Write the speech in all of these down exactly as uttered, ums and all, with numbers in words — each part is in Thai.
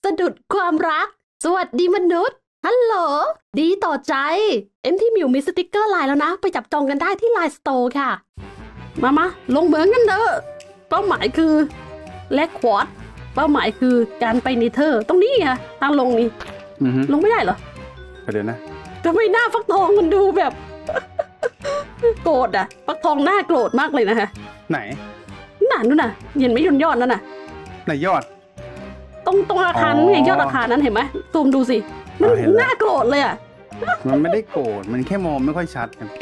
สะดุดความรักสวัสดีมนุษย์ฮัลโหลดีต่อใจเอ็มที่มิวมีสติกเกอร์ไลน์แล้วนะไปจับจองกันได้ที่ไลน์สโตร์ค่ะมามาลงเหมืองกันเด้อเป้าหมายคือแลกควอตเป้าหมายคือการไปเนเธอร์ตรงนี้ไงทางลงนี่ลงไม่ได้เหรอเดี๋ยวนะทำไมหน้าฟักทองมันดูแบบ โกรธอ่ะฟักทองหน้าโกรธมากเลยนะฮะไหนนั่นนู่นน่ะเห็นไหมยนยอดนั่นน่ะไหนยอดตรงตรงอาคารไงยอดอาคารนั้นเห็นไหมซูมดูสิมันน่าโกรธเลยอ่ะมันไม่ได้โกรธมันแค่มองไม่ค่อยชัดกัน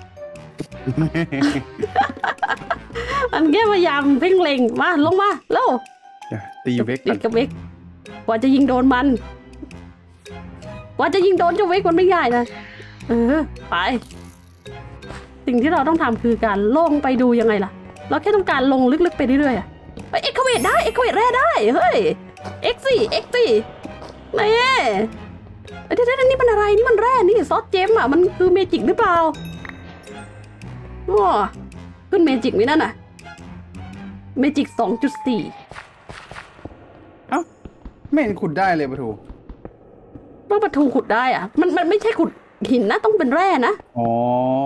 มันแค่พยายามเพ่งเล็งมาลงมาแล้วตีเวกตีกับเวกกว่าจะยิงโดนมันกว่าจะยิงโดนเจ้าเวกมันไม่ง่ายนะเออไปสิ่งที่เราต้องทำคือการลงไปดูยังไงล่ะเราแค่ต้องการลงลึกๆไปเรื่อยๆอ่ะไปเอ็กซ์เวทได้เอ็กซ์เวทแร่ได้เฮ้ยเอ็กซ์สี่เอ็กซ์สี่นี่เดี๋ยวๆนี่มันอะไรนี่มันแร่นี่ซอสเจมอ่ะมันคือเมจิกหรือเปล่าว้าขึ้นเมจิกไหมนั่นน่ะเมจิก สองจุดสี่เอ้าไม่เห็นขุดได้เลยปะทูว่าปะทูขุดได้อ่ะมันมันไม่ใช่ขุดหินนะต้องเป็นแร่นะอ๋อ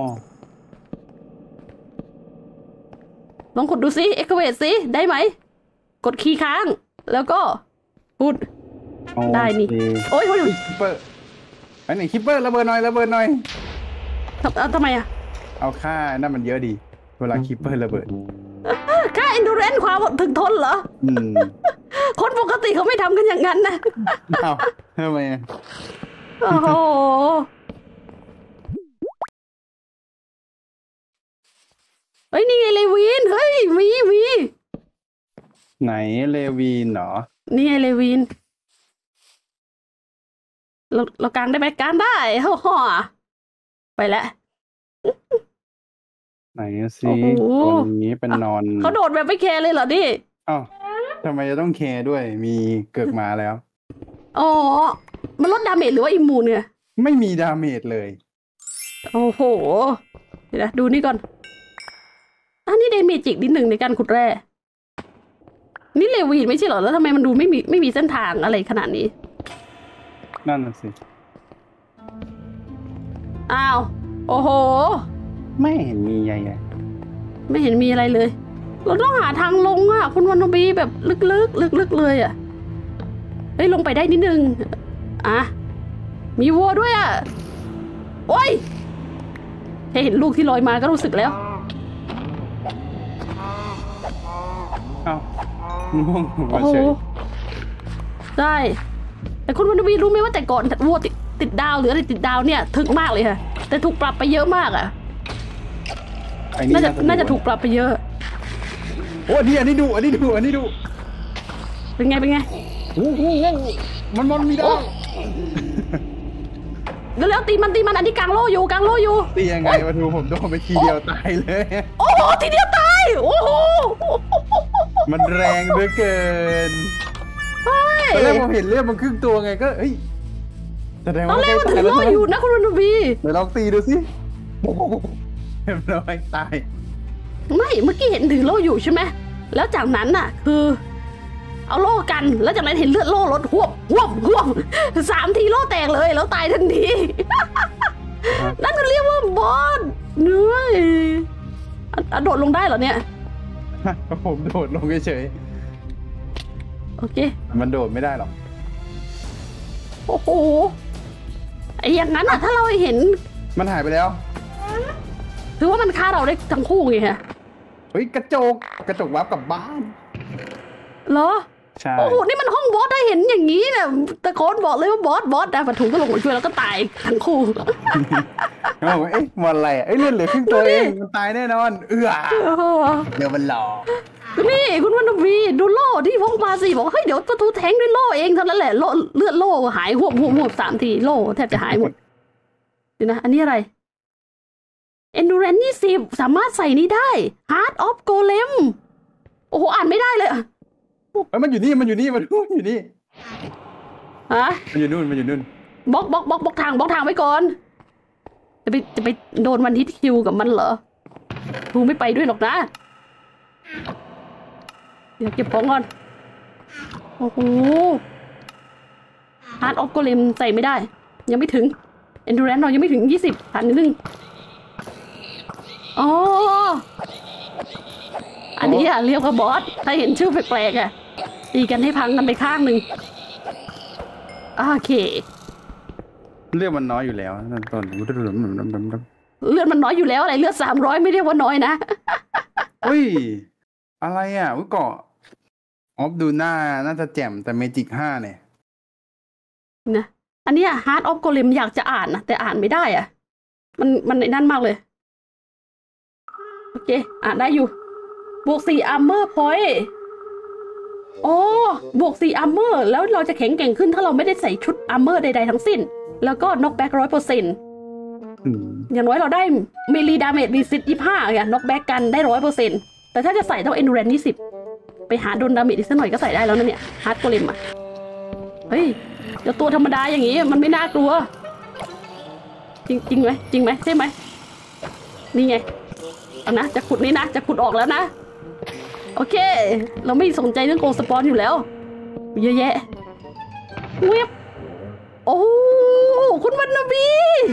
ลองขุดดูสิเอ็กซ์เวทสิได้ไหมกดคีย์ค้างแล้วก็ขุดได้นี่โอ้ยโอ้ยคิปเปอร์ไอ้ไหนคิปเปอร์ระเบิดหน่อยระเบิดหน่อยเอาทำไมอ่ะเอาค่านั่นมันเยอะดีเวลาคิปเปอร์ระเบิดค่าเอนดูเรนซ์ความถึงทนเหรอคนปกติเขาไม่ทำกันอย่างนั้นนะอ้าวทำไมโอ้โหเฮ้ยนี่ไงเลวีนเฮ้ยมีมีไหนเลวีนเหรอนี่ไงเลวีนเราเรากางได้ไหมกางได้ฮ่าฮ่าไปแล้วไหนสิคนนี้เป็นนอนเขาโดดแบบไม่แคร์เลยเหรอดิอ้าวทำไมจะต้องแคร์ด้วยมีเกิดมาแล้วอ๋อมันลดดาเมจหรือว่าอิมมูนเนี่ยไม่มีดาเมจเลยโอ้โหเดี๋ยวนะดูนี่ก่อนอันนี้ได้เมจิกนิดหนึ่งในการขุดแร่นี่เลวีนไม่ใช่เหรอแล้วทำไมมันดูไม่มีไม่มีเส้นทางอะไรขนาดนี้นั่นน่ะสิอ้าวโอ้โหไม่เห็นมีอะไรไม่เห็นมีอะไรเลยเราต้องหาทางลงอ่ะคุณวันนบีแบบลึกๆลึกๆเลยอ่ะเฮ้ยลงไปได้นิดนึงอ่ะมีวัวด้วยอ่ะโอ้ยแค่เห็นลูกที่ลอยมาก็รู้สึกแล้วอ้าวง่วงโอ้โหได้แต่คุณวันนบีรู้ไหมว่าแต่ก่อนวัวติดติดดาวหรืออะไรติดดาวเนี่ยถึกมากเลยค่ะแต่ถูกปรับไปเยอะมากอ่ะน่าจะน่าจะถูกปรับไปเยอะโอ้อันนี้อันนี้ดูอันนี้ดูอันนี้ดูเป็นไงเป็นไงโอ้โหมันมันมีดาวเดี๋ยวแล้วตีมันตีมันอันนี้กลางโล่อยู่กลางโล่อยู่ตียังไงมาดูผมโดนไปทีเดียวตายเลยโอ้โหทีเดียวตายโอ้โหมันแรงเหลือเกินตอนแรกผมเห็นเลือดมันครึ่งตัวไงก็เฮ้ยตอนแรกมันถือโล่อยู่นะคุณวันนบีเดี๋ยวลองตีดูสิเห็นแล้วไม่ตายไม่เมื่อกี้เห็นถือโล่อยู่ใช่ไหมแล้วจากนั้นน่ะคือเอาโล่กันแล้วจากนั้นเห็นเลือดโล่ลดหวบหวบหวบสามทีโล่แตกเลยแล้วตายทันทีนั่นก็เรียกว่าบอสเหนื่อยอ่ะโดดลงได้เหรอเนี่ยผมโดดลงเฉยโอเคมันโดดไม่ได้หรอกโอ้โหไอ้อย่างนั้นอ่ะถ้าเราเห็นมันหายไปแล้วถือว่ามันฆ่าเราได้ทั้งคู่ไงฮะเฮ้ยกระจกกระจกวับกลับบ้านเหรอใช่โอ้โหนี่มันห้องบอสได้เห็นอย่างนี้เนี่ยตะโกนบอกเลยว่าบอสบอสนะปะถูก็ลงมาช่วยแล้วก็ตายทั้งคู่เขาบอกว่าเอ๊ะมันอะไรเอ้ยเลื่อนเหลือครึ่งตัวเองมันตายแน่นอนเอื้อเดี๋ยวมันหลอกนี่คุณวันนวีดูโล่ที่พกมาสิบอกเฮ้ยเดี๋ยวปะทูแทงด้วยโล่เองเท่านั้นแหละโล่เลือดโล่หายหัวหัวหัวสามทีโล่แทบจะหายหมดดูนะอันนี้อะไรEndurance ยี่สิบสามารถใส่นี้ได้ Heart of Golem โอ้โหอ่านไม่ได้เลยเอ้ยมันอยู่นี่มันอยู่นี่มันอยู่นี่ฮะมันอยู่นู่นมันอยู่นู่นบล็อกบล็อกบล็อกบล็อกทางบล็อกทางไว้ก่อนจะไปจะไปโดนวันฮิตคิวกับมันเหรอทูไม่ไปด้วยหรอกนะเดี๋ยวเก็บของก่อนโอ้โหฮาร์ดออฟโกเลมใส่ไม่ได้ ยังไม่ถึง endurance เรายังไม่ถึงยี่สิบผ่านนิดนึงอ๋ออันนี้อะเรียกว่าบอสถ้าเห็นชื่อแปลกๆอะตีกันให้พังกันไปข้างหนึ่งโอเคเลือดมันน้อยอยู่แล้วนั่นต้นเลือดมันน้อยอยู่แล้วอะไรเลือดสามร้อยไม่เรียกว่าน้อยนะอุ้ยอะไรอ่ะอุ้ยเกาะออฟดูหน้าน่าจะแจ่มแต่เมจิกห้าเนี่ยนะอันนี้ฮาร์ดออฟโกเลมอยากจะอ่านนะแต่อ่านไม่ได้อ่ะมันมันในนั่นมากเลยโอเคอ่านได้อยู่บวกสี่อาร์เมอร์พอยต์โอ้บวกสี่อาร์เมอร์แล้วเราจะแข็งแกร่งขึ้นถ้าเราไม่ได้ใส่ชุดอาร์เมอร์ใดๆทั้งสิ้นแล้วก็น็อกแบ็กร้อยเปอร์เซ็นต์อย่างน้อยเราได้เมลีดาเมจรีซิตยี่ห้าอย่างน็อกแบ็กกันได้ร้อยเปอร์เซ็นต์แต่ถ้าจะใส่ต้องเอนดูแรนซ์ยี่สิบไปหาโดนดาเมจอีกสักหน่อยก็ใส่ได้แล้วนะเนี่ยฮาร์ดโกเลมอ่ะเฮ้ยเดี๋ยวตัวธรรมดาอย่างงี้มันไม่น่ากลัวจริงจริงไหมจริงไหมใช่ไหมนี่ไงเอานะจะขุดนี่นะจะขุดออกแล้วนะโอเคเราไม่สนใจเรื่องโกลสปอนอยู่แล้วเยอะแยะเว็บโอ้คุณวันนบี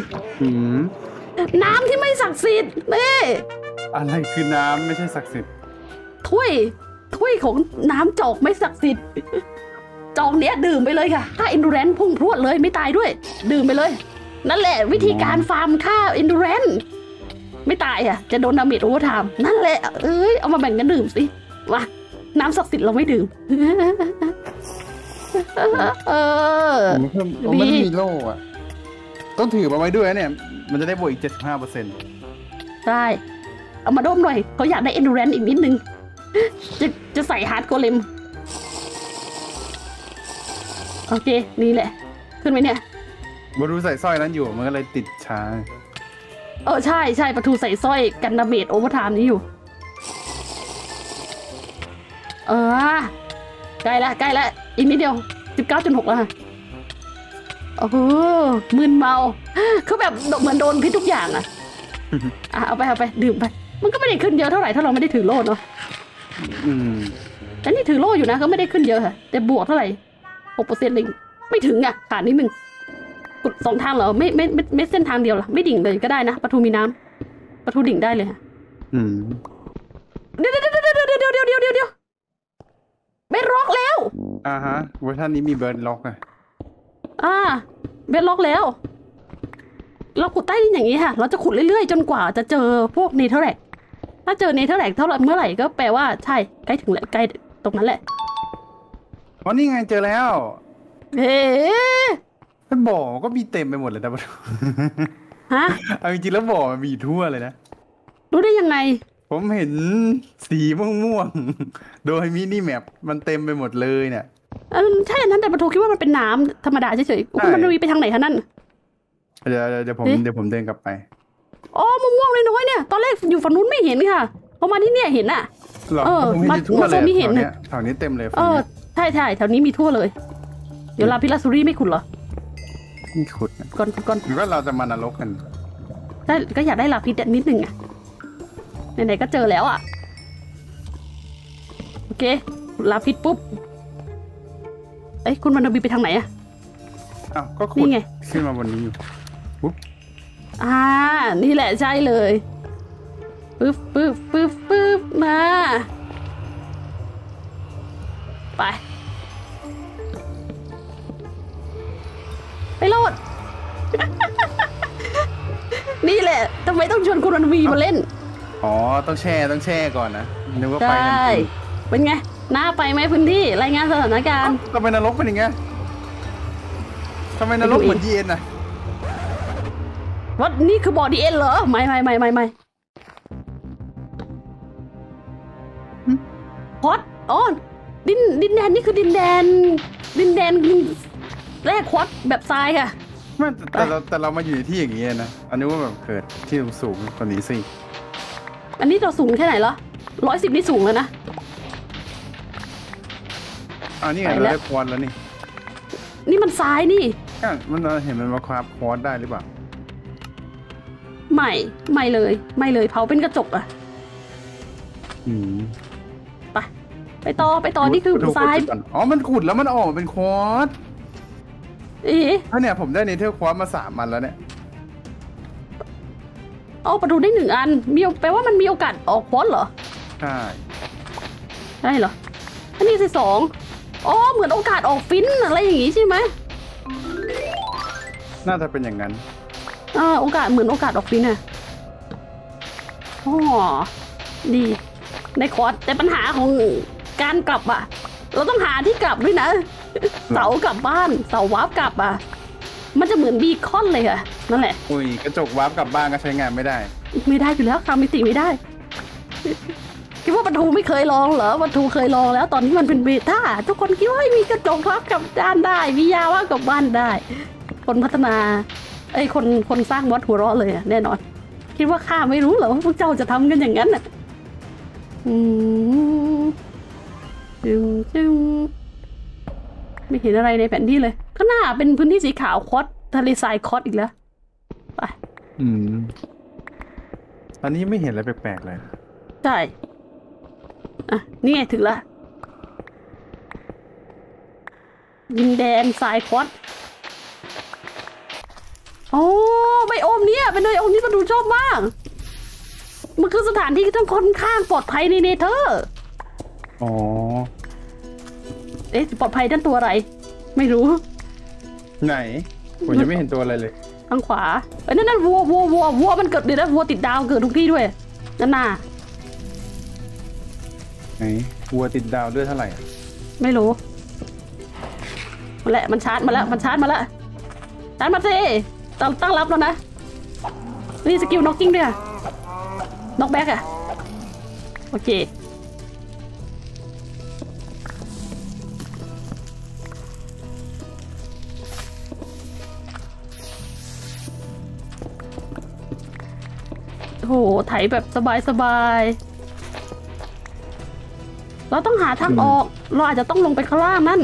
น้ำที่ไม่ศักดิ์สิทธิ์นี่อะไรคือน้ำไม่ใช่ศักดิ์สิทธิ์ถ้วยถ้วยของน้ำจอกไม่ศักดิ์สิทธิ์จอกเนี้ยดื่มไปเลยค่ะถ้า endurance พุ่งพรวดเลยไม่ตายด้วยดื่มไปเลยนั่นแหละวิธีการฟาร์มค่า endurance ไม่ตายอ่ะจะโดนดาเมจโอเวอร์ไทม์นั่นแหละเอ้ยเอามาแบ่งกันดื่มสิว่าน้ำศักดิ์สิทธิ์เราไม่ดื่มเออผมไม่มีโล่อะต้องถือมาไว้ด้วยเนี่ยมันจะได้บวกอีกเจ็ดสิบห้าเปอร์เซ็นต์ใช่เอามาดมหน่อยเขาอยากได้ endurance อีกนิดนึงจะจะใส่ฮาร์ดโกเลมโอเคนี่แหละขึ้นไหมเนี่ยบรูใส่สร้อยนั้นอยู่มันก็เลยติดช้าเออใช่ใช่ประตูใส่สร้อยกันดาเมจโอเวอร์ไทม์นี้อยู่เออใกล้ละใกล้ละอีกนิดเดียวสิบเก้าจุดหกแล้วค่ะโอ้โหมึนเมาคือแบบเหมือนโดนพิษทุกอย่างอ่ะอ่ะเอาไปเอาไปดื่มไปมันก็ไม่ได้ขึ้นเยอะเท่าไหร่ถ้าเราไม่ได้ถือโล่เนาะอืมแต่นี่ถือโล่อยู่นะก็ไม่ได้ขึ้นเยอะค่ะแต่บวกเท่าไหร่หกเปอร์เซ็นต์เองไม่ถึงอ่ะขาดนิดนึงกดสองทางเหรอไม่ไม่ไม่ไม่เส้นทางเดียวหรอไม่ดิ่งเลยก็ได้นะประตูมีน้ำประตูดิ่งได้เลยค่ะอืมเดี๋ยวเดี๋ยวเดี๋ยวเดี๋ยวเดี๋ยวเดี๋ยวเดี๋ยวเดี๋ยวเดี๋ยวเบดล็อกแล้วอ่าฮะเวอร์ชันนี้มีเบดล็อกอ่ะอ่าเบดล็อกแล้วเราขุดใต้ดินอย่างนี้ค่ะเราจะขุดเรื่อยๆจนกว่าจะเจอพวกเนเธอร์แลกถ้าเจอเนเธอร์แลกเท่าไหร่เมื่อไหร่ก็แปลว่าใช่ใกล้ถึงแหละใกล้ตรงนั้นแหละอ๋อนี่ไงเจอแล้วเฮ้มันบ่อก็มีเต็มไปหมดเลยนะฮะเอาจริงๆแล้วบ่อมันมีทั่วเลยนะรู้ได้ยังไงผมเห็นสีม่วงๆโดยมินิแมปมันเต็มไปหมดเลยเนี่ยใช่นั้นแต่ปะทูคิดว่ามันเป็นน้ำธรรมดาเฉยๆคุณมันมีไปทางไหนคะนั่นเดี๋ยวเดี๋ยวผมเดี๋ยวผมเดินกลับไปอ๋อม่วงๆเลยน้อยเนี่ยตอนแรกอยู่ฝั่งนู้นไม่เห็นค่ะพอมาที่เนี่ยเห็นอ่ะเออมามาโซนนี้เห็นแถวนี้เต็มเลยเออใช่ใช่แถวนี้มีทั่วเลยเดี๋ยวลาพิลาซูรี่ไม่ขุดเหรอไม่ขุดก่อนก่อนหรือว่าเราจะมานรกกันใช่ก็อยากได้ลาพิษนิดนึงอ่ะไหนๆก็เจอแล้วอ่ะโอเคลาพิษปุ๊บเอ้ยคุณมันบีไปทางไหนอ่ะอ้าวก็ขุดขึ้นมาบนนี้อยู่ปุ๊บอ่านี่แหละใช่เลยปึ๊บปึ๊บปึ๊บปึ๊บมาไปไปโลด นี่แหละทำไมต้องชวนคุณวันวีมาเล่นอ๋อต้องแช่ต้องแช่ก่อนนะนึกว่าไปกันเป็นไงน่าไปไหมพื้นที่รายงานสถานการณ์ทำไมนรกเป็นอย่างไงทำไมนรกเหมือนดีเอ็นนะว่านี่คือบอดีเอ็นเหรอไม่ไม่ไม่ไม่ไม่พอดอ๋อดินดินแดนนี่คือดินแดนดินแดนแรกควอดแบบทรายค่ะไม่แต่เราแต่เรามาอยู่ในที่อย่างนี้นะอันนี้ว่าแบบเกิดที่สูงกว่านี้สิอันนี้เราสูงแค่ไหนเหรอร้อยสิบนี่สูงแล้วนะอันนี้ไงเราได้ควอดแล้วนี่นี่มันทรายนี่มันเห็นมันมาคราฟควอดได้หรือเปล่าไม่ไม่เลยไม่เลยเผาเป็นกระจกอ่ะอืมไปไปต่อไปต่อนี่คือทรายอ๋อมันขุดแล้วมันออกมาเป็นควอดเอ๊ะถ้าเนี่ยผมได้เนเธอร์ควอตมาสามอันแล้วเนี่ยเอาประตูได้หนึ่งอันมีแปลว่ามันมีโอกาสออกพ้นเหรอใช่ได้เหรออันนี้สิสองอ๋อเหมือนโอกาสออกฟินอะไรอย่างงี้ใช่ไหมน่าจะเป็นอย่างนั้นอ่าโอกาสเหมือนโอกาสออกฟินอะอ๋อดีในคอร์สแต่ปัญหาของการกลับอะเราต้องหาที่กลับด้วยนะ เสากลับบ้านเสาวาร์ปกลับอะมันจะเหมือนบีคอนเลยอะนั่นแหละอุ้ยกระจกวาร์ปกลับบ้านก็ใช้งานไม่ได้ไม่ได้อยู่แล้วคำมิติไม่ได้ คิดว่าปทูไม่เคยลองเหรอปทูเคยลองแล้วตอนนี้มันเป็นเบต้าทุกคนคิดว่ามีกระจกพับกลับด้านได้มียาว่ากลับบ้านได้ คนพัฒนาไอ้คนคนสร้างมอดหัวเราะเลยอะแน่นอน คิดว่าข้าไม่รู้เหรอว่าพวกเจ้าจะทำกันอย่างนั้นน่ะอืมจึงจึงไม่เห็นอะไรในแผนที่เลยข้างหน้าเป็นพื้นที่สีขาวคอสทะเลทรายคอสอีกแล้วไปอืมตอนนี้ไม่เห็นอะไรแปลกๆเลยใช่อ่ะนี่ไงถึงละดินแดนทรายคอสโอ้ไบโอมเนี่ยเป็นไบโอมที่มันดูชอบมาก มันคือสถานที่ที่ต้องค่อนข้างปลอดภัยในเนเธอร์อ๋อเอ๊ะปลอดภัยด้านตัวอะไร ไม่รู้ไหน ผมยังไม่เห็นตัวอะไรเลยทางขวาเอ้ยนั่นนั่นวัววัววัววัวมันเกิดเดี๋ยวนะวัวติดดาวเกิดทุกที่ด้วยนั่นน่ะไหนวัวติดดาวด้วยเท่าไหร่อะไม่รู้มาแล้วมันชาร์จมาแล้วมันชาร์จมาแล้วชาร์จมาสิตั้งตั้งรับแล้วนะนี่สกิลน็อกกิ้งด้วยน็อกแบ็กอะโอเคโหไถแบบสบายๆเราต้องหาทางออกเราอาจจะต้องลงไปข้างล่างนั่น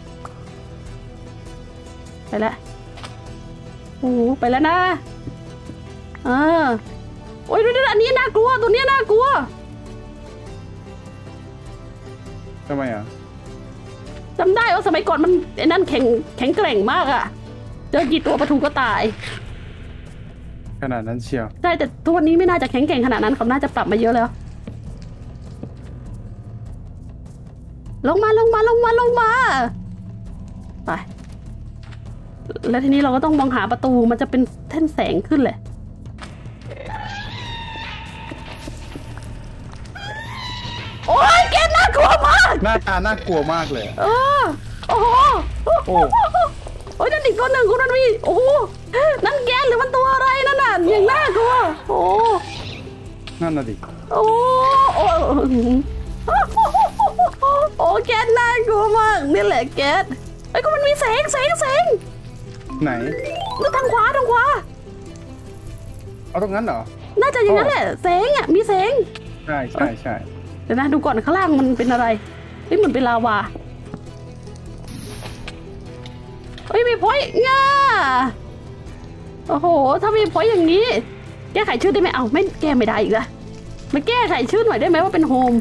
ไปแล้วโอ้ไปแล้วนะเออโอ้ยดูดิอันนี้น่ากลัวตัวนี้น่ากลัวทำไมอ่ะจำได้ว่าสมัยก่อนมันไอ้นั่นแข็งแข็งแกร่งมากอะเจอกี่ตัวปลาทูก็ตายขนาดนั้นเชียวใช่แต่ตัวนี้ไม่น่าจะแข็งแกร่งขนาดนั้นเขาน่าจะปรับมาเยอะแล้วลงมาลงมาลงมาลงมาไปแล้วทีนี้เราก็ต้องมองหาประตูมันจะเป็นแท่นแสงขึ้นเลยโอ้ยแกน่ากลัวมากหน้าตาน่ากลัวมากเลยเออโอ้โหโอ้โอ้ยนั่นอีกตัวหนึ่งคุณนันวีโอ้โหนั่นแกนหรือมันตัวอะไรนั่นน่ะอย่างน่ากลัวโอ้นั่นน่ะดิโอ้โอ้โอ้แกนน่ากลัวมากนี่แหละแกนไอ้ก็มันมีแสงแสงแสงไหนแล้วทางขวาทางขวาเอาตรงนั้นเหรอน่าจะอย่างนั้นแหละแสงอ่ะมีแสงใช่ใช่ใช่เดี๋ยวนะดูก่อนข้างล่างมันเป็นอะไรเฮ้ยมันเป็นลาวาเฮ้ยมีพอยต์ง่าโอ้โหถ้ามีพอยต์อย่างนี้แก้ไขชื่อได้ไหมเอาไม่แก้ไม่ได้อีกละมาแก้ไขชื่อหน่อยได้ไหมว่าเป็นโฮม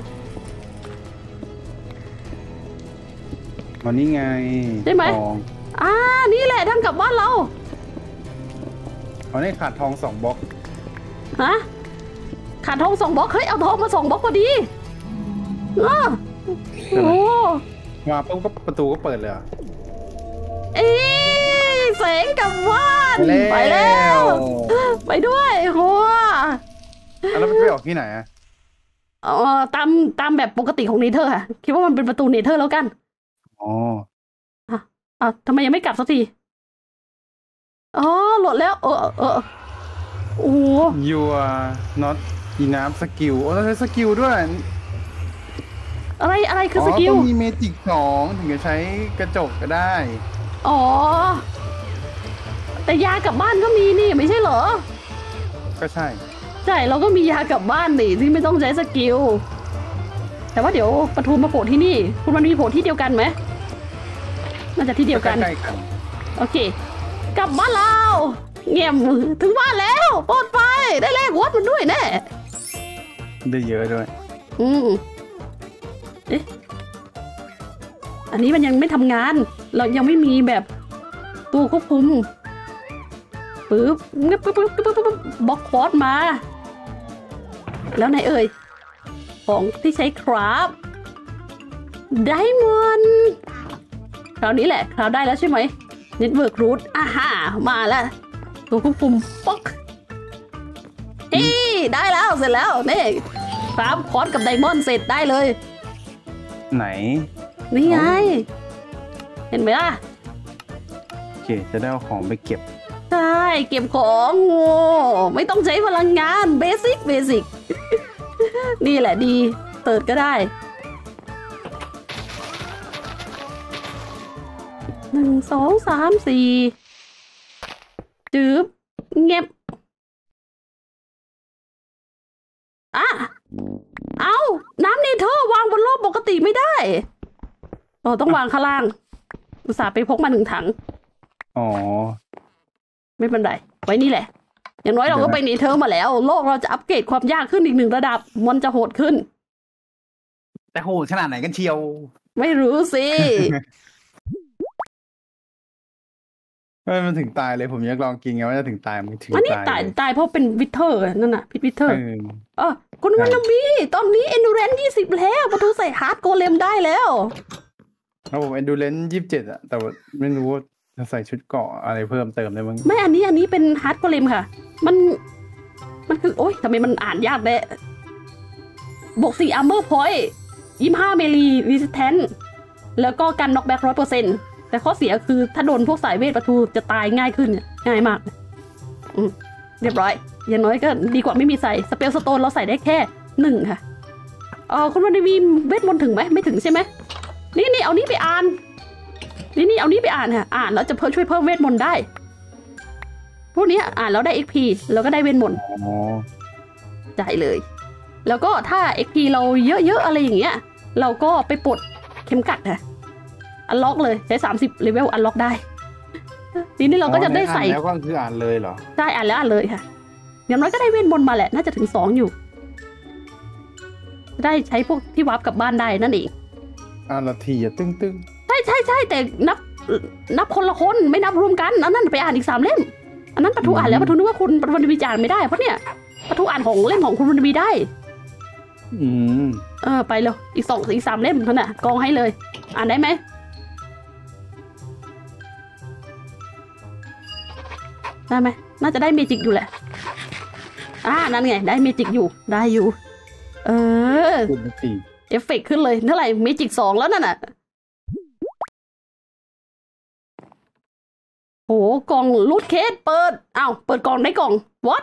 อ๋อนี่ไงได้ไหมทองอ่านี่แหละทางกลับบ้านเราเอานี่ขาดทองสองบล็อกฮะขาดทองสองบล็อกเฮ้ยเอาทองมาสองบล็อกพอดีอ้าโอ้มาปุ๊บก็ประตูก็เปิดเลยเหรอเอ้ยแสงกลับบ้านแล้วไปแล้วไปด้วยโหอ่ะแล้วมันจะไปออกที่ไหนอ่ะเออตามตามแบบปกติของเนเธอร์ค่ะคิดว่ามันเป็นประตูเนเธอร์แล้วกันอ๋ออ่ะอ่ะทำไมยังไม่กลับสักทีอ๋อโหลดแล้ว เออเออโอ้โห you are not enough skill โอ้ต้องใช้สกิลด้วยอะไรอะไรคืออ๋สอกิลต้องมีเมจิกสองถึงจะใช้กระจกก็ได้อ๋อแต่ยากลับบ้านก็มีนี่ไม่ใช่เหรอก็ใช่ใช่เราก็มียากลับบ้านนี่ที่ไม่ต้องใช้สกิลแต่ว่าเดี๋ยวปทุมมาโผล่ที่นี่คุณมันมีโผล่ที่เดียวกันไหมน่าจะที่เดียวกันใกล้ๆกันโอเคกลับบ้านเราเงียบมือถึงบ้านแล้วปลอดภัยได้แลกวอดมันด้วยแน่ได้เยอะด้วยอืมเอ๊ะอันนี้มันยังไม่ทำงาน เรายังไม่มีแบบตัวควบคุมปึ๊บปึ๊บปึ๊บปึ๊บปึ๊บปึ๊บบล็อกคอร์สมาแล้วไหนเอ่ยของที่ใช้คราฟไดมอนด์คราวนี้แหละคราวได้แล้วใช่ไหมเน็ตเวิร์กรูทอ่าฮะมาแล้วตัวควบคุมป๊อกเฮ้ได้แล้วเสร็จแล้วนี่คราฟคอร์สกับไดมอนด์เสร็จได้เลยไหนนี่ไงเห็นไหมล่ะโอเคจะได้เอาของไปเก็บใช่เก็บของโอ้ไม่ต้องใช้พลังงานเบสิกเบสิก นี่แหละดีเติร์ดก็ได้หนึ่งสองสามสี่จืบเงียบอ่ะเอาน้ำเนเธอร์วางบนโลกปกติไม่ได้เราต้องวางข้างล่างอุตส่าห์ไปพกมาหนึ่งถังอ๋อไม่เป็นไรไว้นี่แหละอย่างน้อยเราก็ไปเนเธอร์มาแล้วโลกเราจะอัปเกรดความยากขึ้นอีกหนึ่งระดับมันจะโหดขึ้นแต่โหดขนาดไหนกันเชียวไม่รู้สิเฮ้ยมันถึงตายเลยผมอยากลองกินไงว่าจะถึงตายมันถึงอันนี้ตายตายเพราะเป็นวิเทอร์นั่นน่ะพิษวิเทอร์เออคุณวันนามีตอนนี้เอนดูเรนยี่สิบแล้วประตูใส่ฮาร์ดโกเลมได้แล้วครับผมเอนดูเรนยี่สิบเจ็ดอะแต่ว่าไม่รู้ว่าจะใส่ชุดเกาะอะไรเพิ่มเติมได้มั้งไม่อันนี้อันนี้เป็นฮาร์ดโกเลมค่ะมันมันคือโอ๊ยทำไมมันอ่านยากแน่บวกสี่อาร์เมอร์พอยต์ยี่ห้าเมลีรีสิสแทนแล้วก็กันน็อกแบ็กร้อยเปอร์เซ็นต์แต่ข้อเสียคือถ้าโดนพวกสายเวทประตูจะตายง่ายขึ้นง่ายมากอืมเรียบร้อยอย่างน้อยก็ดีกว่าไม่มีใส่สเปลสโตนเราใส่ได้แค่หนึ่งค่ะเออคุณวันนีเวทมนต์ถึงไหมไม่ถึงใช่ไหมนี่นี่เอานี้ไปอ่านนี่นี่เอานี้ไปอ่านค่ะอ่านแล้วจะเพิ่มช่วยเพิ่มเวทมนต์ได้พวกนี้อ่านแล้วได้ เอ็ก พี แล้วก็ได้เวทมนต์จ่ายเลยแล้วก็ถ้า เอ็ก พี เราเยอะๆอะไรอย่างเงี้ยเราก็ไปปลดเข็มกัดค่ะอันล็อกเลยใช้สามสิบเลเวลอันล็อกได้ทีนี้เราก็จะได้ใส่แล้วก็คืออ่านเลยเหรอใช่อ่านแล้วอ่านเลยค่ะอย่างน้อยก็ได้เวทมนต์มาแหละน่าจะถึงสองอยู่ได้ใช้พวกที่วาร์ปกลับบ้านได้นั่นเองอ่านละทีอ่ะตึ้งตึ้งใช่ใช่ใช่แต่นับนับคนละคนไม่นับรวมกันอันนั้นไปอ่านอีกสามเล่มอันนั้นปะทูอ่านแล้วปะทูนึกว่าคุณปะทูวันวีอ่านไม่ได้เพราะเนี่ยปะทูอ่านของเล่มของคุณวันวีได้อืมเออไปเลยอีกสองอีกสามเล่มเท่านั้นกองให้เลยอ่านได้ไหมได้ไหมน่าจะได้เมจิกอยู่แหละอ่านั่นไงได้เมจิกอยู่ได้อยู่เออเอฟเฟกต์ขึ้นเลยเท่าไหร่เมจิกสองแล้วนั่นน่ะโอ้กล่องรูดเคสเปิดอ้าวเปิดกล่องได้กล่อง what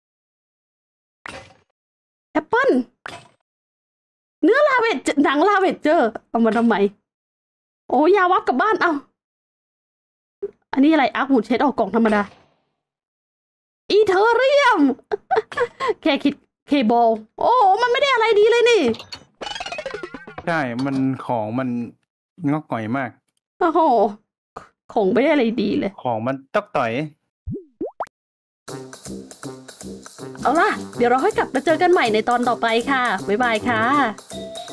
แอปเปิ้ลเนื้อลาเวจหนังลาเวจเจอเอามาทำไมโอ้ยาวับกลับบ้านเอาอันนี้อะไรอาร์ควูดเชดออกกล่องธรรมดาอีเทอเรียม แค่คิดเคบอลโอ้มันไม่ได้อะไรดีเลยนี่ใช่มันของมันงอกก่อยมากโอ้โหของไม่ได้อะไรดีเลยของมันตอกต่อยเอาล่ะเดี๋ยวเราค่อยกลับมาเจอกันใหม่ในตอนต่อไปค่ะบ๊ายบายค่ะ